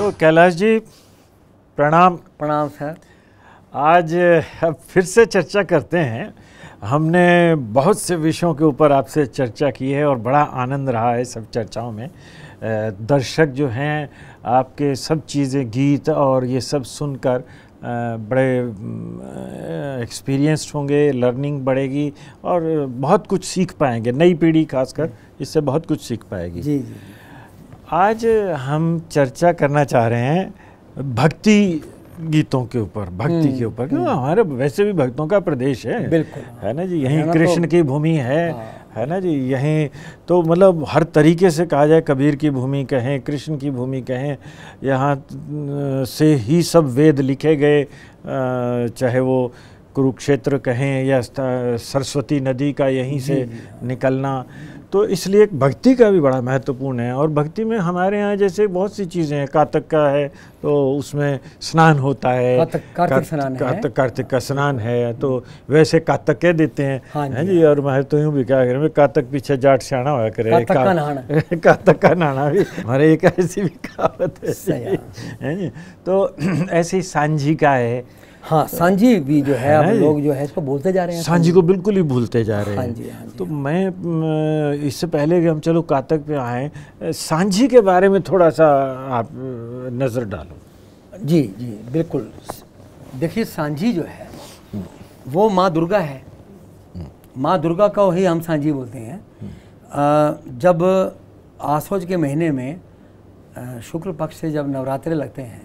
तो कैलाश जी प्रणाम। प्रणाम सर। आज अब फिर से चर्चा करते हैं। हमने बहुत से विषयों के ऊपर आपसे चर्चा की है और बड़ा आनंद रहा है सब चर्चाओं में। दर्शक जो हैं आपके सब चीज़ें, गीत और ये सब सुनकर बड़े एक्सपीरियंस्ड होंगे, लर्निंग बढ़ेगी और बहुत कुछ सीख पाएंगे। नई पीढ़ी खासकर इससे बहुत कुछ सीख पाएगी। जी जी। आज हम चर्चा करना चाह रहे हैं भक्ति गीतों के ऊपर, भक्ति के ऊपर, क्यों हमारे वैसे भी भक्तों का प्रदेश है। बिल्कुल है ना जी, यहीं कृष्ण की भूमि है ना जी। यहीं तो मतलब हर तरीके से कहा जाए, कबीर की भूमि कहें, कृष्ण की भूमि कहें, यहाँ से ही सब वेद लिखे गए, चाहे वो कुरुक्षेत्र कहें या सरस्वती नदी का यहीं से निकलना। तो इसलिए भक्ति का भी बड़ा महत्वपूर्ण है। और भक्ति में हमारे यहाँ जैसे बहुत सी चीज़ें हैं। कार्तिक का है तो उसमें स्नान होता है, कार्तिक का स्नान है, तो वैसे कार्तिक कह देते हैं। हाँ जी। और मैं तो यूँ भी क्या करें, कार्तिक पीछे जाट सियाना हुआ करे, कार्तिक का नहाना भी हमारे एक ऐसी भी कहावत है जी। तो ऐसे ही सांझी का है। हाँ, सांझी भी जो है अब लोग जो है इसको भूलते जा रहे हैं। सांझी को बिल्कुल ही भूलते जा रहे हैं। हाँ जी, हाँ जी। तो मैं इससे पहले कि हम चलो कार्तिक पे आए, सांझी के बारे में थोड़ा सा आप नज़र डालो। जी जी बिल्कुल। देखिए, सांझी जो है वो माँ दुर्गा है। माँ दुर्गा का ही हम सांझी बोलते हैं। जब आसोज के महीने में शुक्ल पक्ष से जब नवरात्रे लगते हैं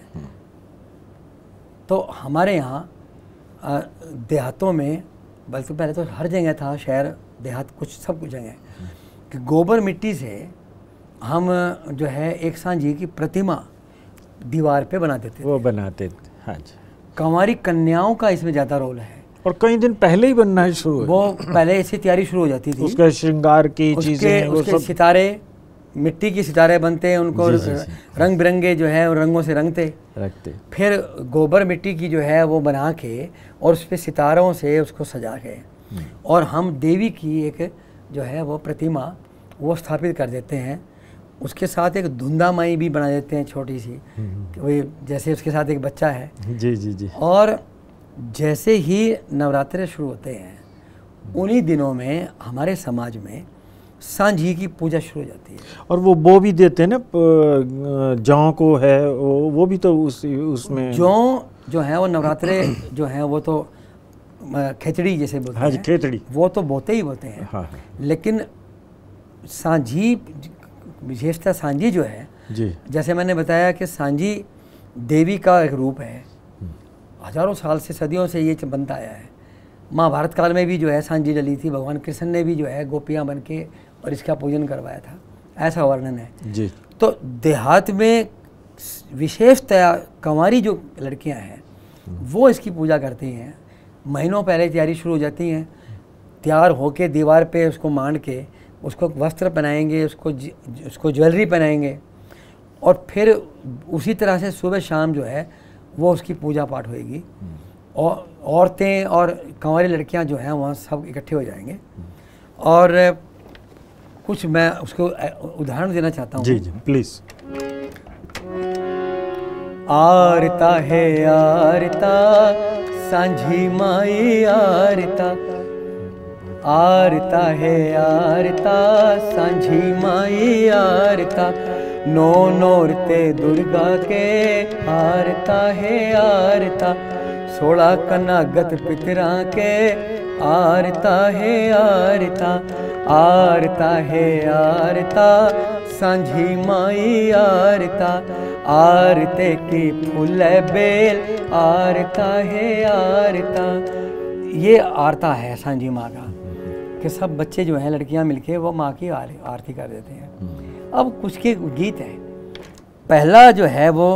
तो हमारे यहाँ देहातों में, बल्कि पहले तो हर जगह था, शहर देहात कुछ सब कुछ जगह, कि गोबर मिट्टी से हम जो है एक सांझी की प्रतिमा दीवार पे बना देते थे। वो बनाते थे, हाँ जी। कंवारी कन्याओं का इसमें ज़्यादा रोल है और कई दिन पहले ही बनना शुरू, वो पहले ऐसी तैयारी शुरू हो जाती थी। उसका श्रृंगार की चीज़ें, उसके सितारे, मिट्टी के सितारे बनते हैं, उनको रंग बिरंगे जो है रंगों से रखते। फिर गोबर मिट्टी की जो है वो बना के और उस पर सितारों से उसको सजा के और हम देवी की एक जो है वो प्रतिमा वो स्थापित कर देते हैं। उसके साथ एक धुंधा माई भी बना देते हैं, छोटी सी, वही जैसे उसके साथ एक बच्चा है। जी जी जी। और जैसे ही नवरात्रे शुरू होते हैं उन्हीं दिनों में हमारे समाज में सांझी की पूजा शुरू हो जाती है। और वो भी देते हैं ना, जौ को है वो भी तो उसमें जौ जो है वो नवरात्रे जो है वो तो खिचड़ी जैसे बोलते हैं। खिचड़ी वो तो बोते ही बोते हैं। हाँ। लेकिन सांझी, विशेषता सांझी जो है जी, जैसे मैंने बताया कि सांझी देवी का एक रूप है। हजारों साल से, सदियों से ये बनता आया है। महाभारत काल में भी जो है सांझी डली थी। भगवान कृष्ण ने भी जो है गोपियाँ बन के और इसका पूजन करवाया था, ऐसा वर्णन है जी। तो देहात में विशेषतया कंवारी जो लड़कियां हैं वो इसकी पूजा करती हैं। महीनों पहले तैयारी शुरू हो जाती हैं। तैयार होके दीवार पे उसको मान के उसको वस्त्र पहनाएंगे, उसको ज्वेलरी पहनाएंगे और फिर उसी तरह से सुबह शाम जो है वो उसकी पूजा पाठ होएगी। और औरतें और कंवारी लड़कियां जो हैं वहाँ सब इकट्ठे हो जाएंगे। और कुछ मैं उसको उदाहरण देना चाहता हूँ। जी जी प्लीज़। आरता है आरता सांझी माई आरता, आरता है आरता सांझी माई आरता, नो नोरते दुर्गा के आरता है आरता, 16 कनागत पितरा के आरता है आरता, आरता है आरता सांझी माई आरता, आरते की फूल बेल आरता है आरता। ये आरता है सांझी माँ का कि सब बच्चे जो हैं, लड़कियां मिलके वो माँ की आरती कर देते हैं। अब कुछ के गीत हैं। पहला जो है वो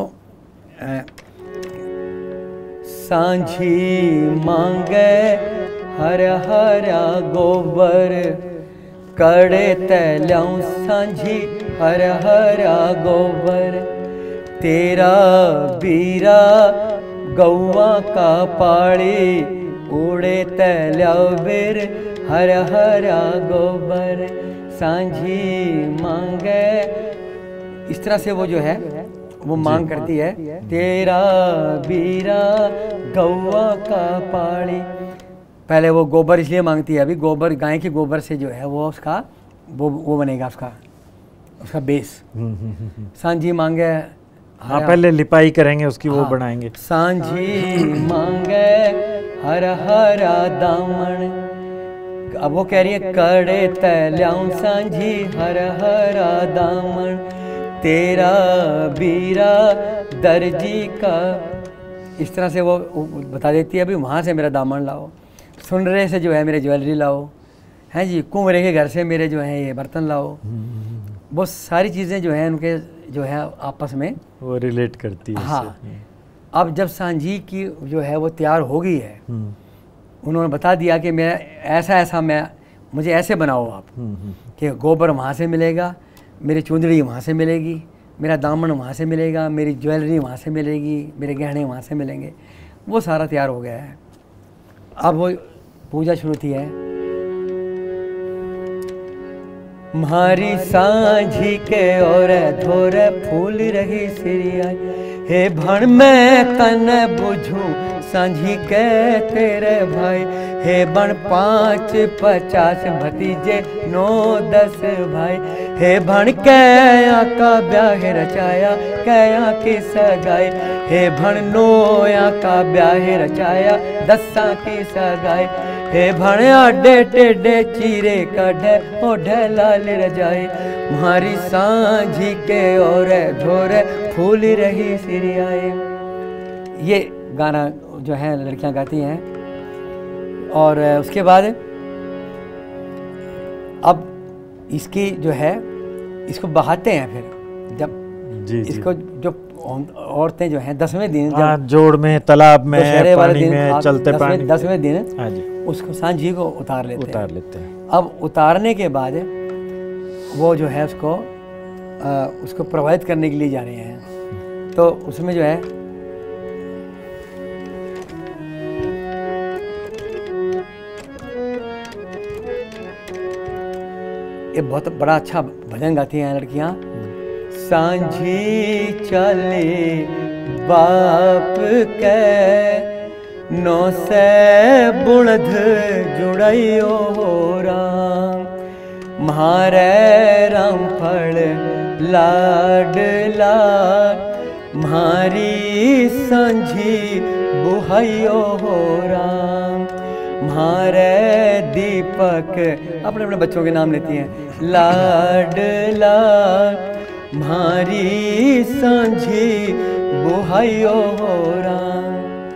सांझी मांगे हर हरा गोबर, कड़े तैल्याऊं सांझी हर हरा गोबर, तेरा बीरा गौवा का पाड़ी, उड़े तैल्या बिर हर हरा गोबर, सांझी मांगे। इस तरह से वो जो है वो मांग करती है, तेरा बीरा गौवा का पाड़ी। पहले वो गोबर इसलिए मांगती है, अभी गोबर गाय के गोबर से जो है वो उसका वो बनेगा उसका बेस। सांझी मांगे, हाँ पहले लिपाई करेंगे उसकी, वो बनाएंगे। सांझी मांगे हर हरा दामन। अब वो कह रही है, कड़े तल्याऊं सांझी हर हरा दामन, तेरा बीरा दर्जी का। इस तरह से वो बता देती है, अभी वहाँ से मेरा दामन लाओ, सुनरे से जो है मेरे ज्वेलरी लाओ, हैं जी, कुंवरे के घर से मेरे जो है ये बर्तन लाओ। वो सारी चीज़ें जो हैं उनके जो है आपस में वो रिलेट करती है। हाँ। अब जब सांझी की जो है वो तैयार हो गई है, उन्होंने बता दिया कि मैं ऐसा मुझे ऐसे बनाओ आप कि गोबर वहाँ से मिलेगा, मेरी चुंदड़ी वहाँ से मिलेगी, मेरा दामन वहाँ से मिलेगा, मेरी ज्वेलरी वहाँ से मिलेगी, मेरे गहने वहाँ से मिलेंगे। वो सारा तैयार हो गया है। अब वो पूजा शुरू थी है, म्हारी सांझी के और थोरे फूल रही सिरिया, हे भण मैं तन बुझू सांझी के तेरे भाई, हे बण 5-50 भतीजे 9-10 भाई, हे भण कया का ब्याह रचाया कया की सगाई, हे भण 9 का ब्याह रचाया 10 की सगाई, हे भण आडे टेढ़े चीरे काढ़े ओढ़े लाल रजाई, म्हारी सांझी के और धोरे फूल रही सिरियाए। ये गाना जो है लड़कियां गाती हैं। और उसके बाद अब इसकी जो है इसको बहाते हैं, फिर जब इसको जो औरतें जो हैं 10वें दिन जोड़ में तालाब में पानी में चलते पानी 10वें दिन उसको सांझी को उतार लेते हैं। अब उतारने के बाद वो जो है उसको प्रभावित करने के लिए जा रहे हैं। तो उसमें जो है ये बहुत बड़ा अच्छा भजन गाती हैं लड़कियां। सांझी चले बाप के 9 से बुढ़ जुड़ियो हो राम, म्हारे रामफल लाडला, म्हारी सांझी बुहाइयो हो राम, म्हारे दीपक अपने अपने बच्चों के नाम लेती हैं, लाडला म्हारी सांझी बुहाइयो हो राम।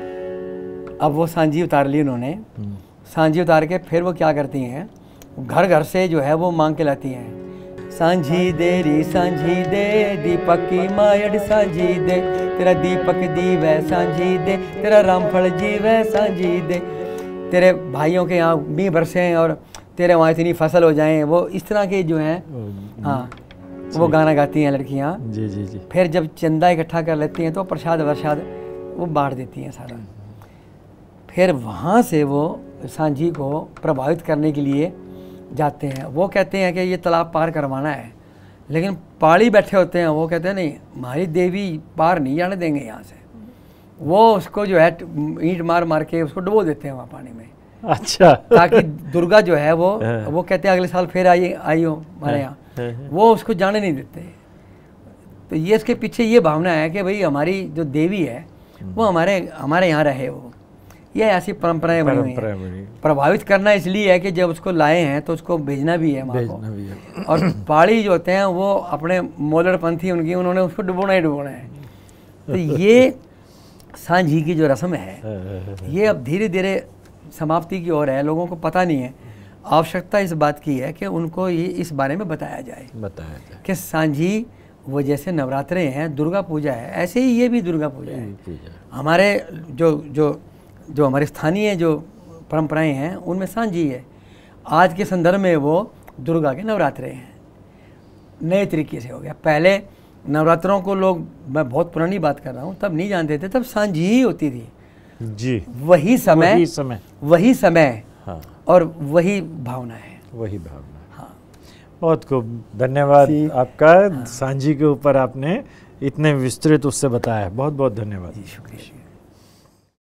अब वो सांझी उतार ली उन्होंने। सांझी उतार के फिर वो क्या करती हैं, घर घर से जो है वो मांग के लाती हैं, सांझी दे री सांझी दे, दीपक की मायड़ सांझी दे, तेरा दीपक दीवै सांझी दे, तेरा रामफल जीवै सांझी दे, तेरे भाइयों के यहाँ मींह बरसे हैं और तेरे वहाँ इतनी फसल हो जाएं। वो इस तरह के जो हैं, हाँ वो गाना गाती हैं लड़कियाँ। जी जी जी। फिर जब चंदा इकट्ठा कर लेती हैं तो प्रसाद वर्साद वो बांट देती हैं सारा। फिर वहाँ से वो सांझी को प्रभावित करने के लिए जाते हैं। वो कहते हैं कि ये तालाब पार करवाना है, लेकिन पाड़ी बैठे होते हैं, वो कहते हैं नहीं, हमारी देवी पार नहीं जाने देंगे यहाँ से। वो उसको जो है ईंट मार मार के उसको डुबो देते हैं वहाँ पानी में। अच्छा। ताकि दुर्गा जो है वो कहते हैं अगले साल फिर आई हो हमारे यहाँ, वो उसको जाने नहीं देते। तो ये इसके पीछे ये भावना है कि भाई हमारी जो देवी है वो हमारे यहाँ रहे। वो ये ऐसी परंपराएं बनी हुई हैं। प्रभावित करना इसलिए है कि जब उसको लाए हैं तो उसको भेजना भी है वहाँ को। और पहाड़ी जो होते हैं वो अपने मोलड़पंथी उनकी, उन्होंने उसको डुबोना ही डुबोना है। तो ये सांझी की जो रस्म है ये अब धीरे धीरे समाप्ति की ओर है। लोगों को पता नहीं है। आवश्यकता इस बात की है कि उनको ये इस बारे में बताया जाए कि सांझी वो जैसे नवरात्रे हैं, दुर्गा पूजा है, ऐसे ही ये भी दुर्गा पूजा है। हमारे जो हमारे स्थानीय जो परंपराएं हैं उनमें सांझी है। आज के संदर्भ में वो दुर्गा के नवरात्रे हैं, नए तरीके से हो गया। पहले नवरात्रों को लोग, मैं बहुत पुरानी बात कर रहा हूँ, तब नहीं जानते थे, तब सांझी ही होती थी जी। वही समय हाँ। और वही भावना है, वही भावना। हाँ। बहुत खूब, धन्यवाद आपका। हाँ। सांझी के ऊपर आपने इतने विस्तृत उससे बताया। बहुत बहुत धन्यवाद। शुक्रिया।